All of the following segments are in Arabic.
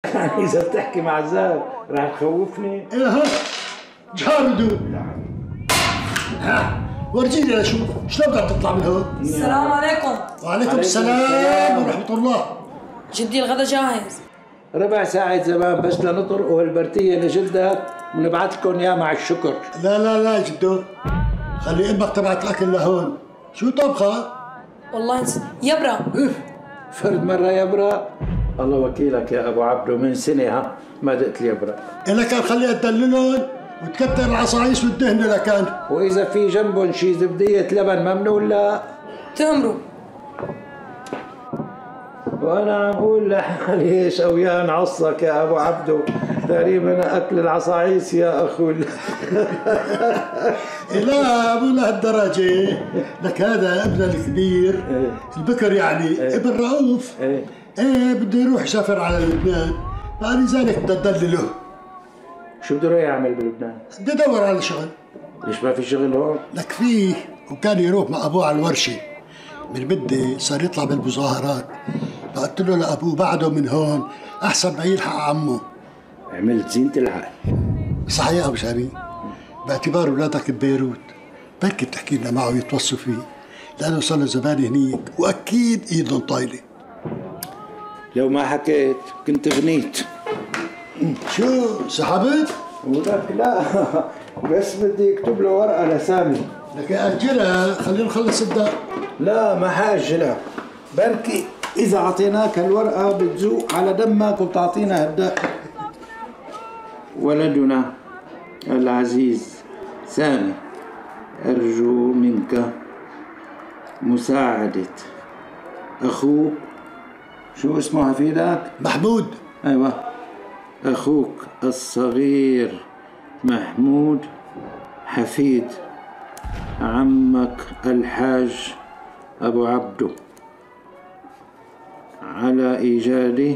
يعني اذا بتحكي مع الزاب راح تخوفني؟ ايه ها جاردوا. ها ورجيني لاشوف شلون بدك تطلع من هون. السلام عليكم. وعليكم السلام ورحمة الله. جدي الغدا جاهز. ربع ساعة زمان بس لنطرق هالبرتية لجلدك ونبعث لكم اياه مع الشكر. لا جدو، خلي امك تبعت الاكل لهون. شو طبخة؟ والله يبرا. فرد مرة يبرا؟ الله وكيلك يا ابو عبدو، من سنة ما دقت اليبرا. انا كان خليها تدللهم وتكتر العصايص والدهن لكان. واذا في جنبهم شي زبدية لبن ممنوع لا؟ تأمروا. وانا عم اقول لحالي ايش اويان عصك يا ابو عبدو، تقريبا اكل العصايص يا اخو. لا مو لهالدرجة، لك هذا ابن الكبير البكر يعني ابن رؤوف. ايه بده يروح يسافر على لبنان، فلذلك بدي ادلله. شو بده يروح يعمل بلبنان؟ بدي ادور على شغل. ليش ما في شغل هون؟ لك فيه، وكان يروح مع ابوه على الورشة، من بدي صار يطلع بالمظاهرات، فقلت له لابوه بعده من هون احسن ما يلحق عمه. عملت زينة العقل. صحيح ابو شامي، باعتبار اولادك ببيروت بركي بتحكي لنا معه يتوصوا فيه، لانه صار له زمان هنيك واكيد ايدهم طايله. لو ما حكيت كنت غنيت. شو سحبت؟ ولك لا، بس بدي اكتب له ورقه لسامي. لك اجلها خلينا نخلص الدار. لا ما حاجلها، بركي اذا اعطيناك الورقه بتزوق على دمك وبتعطينا هالدق. ولدنا العزيز سامي، ارجو منك مساعده اخوك، شو اسمه حفيدك؟ محمود. ايوه، اخوك الصغير محمود، حفيد عمك الحاج ابو عبدو، على ايجاد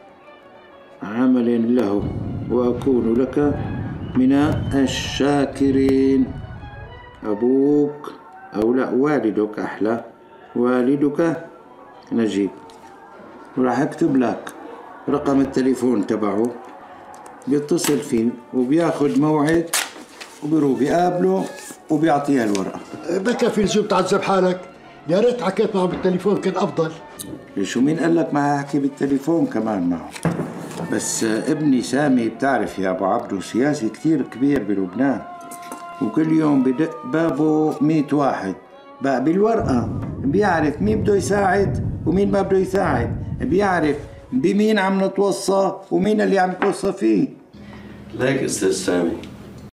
عمل له، واكون لك من الشاكرين. ابوك او لا والدك احلى، والدك نجيب. وراح اكتب لك رقم التليفون تبعه، بيتصل فيه وبياخذ موعد وبيروح بيقابله وبيعطيها الورقه. بكى في لزوم تعذب حالك، يا ريت حكيت معه بالتليفون كان افضل. شو مين قال لك ما احكي بالتليفون كمان معه؟ بس ابني سامي بتعرف يا ابو عبدو سياسي كثير كبير بلبنان، وكل يوم بدق بابه 100 واحد، بقى بالورقه بيعرف مين بده يساعد ومين ما بده يساعد، بيعرف بمين عم نتوصى ومين اللي عم نتوصى فيه. ليك استاذ سامي،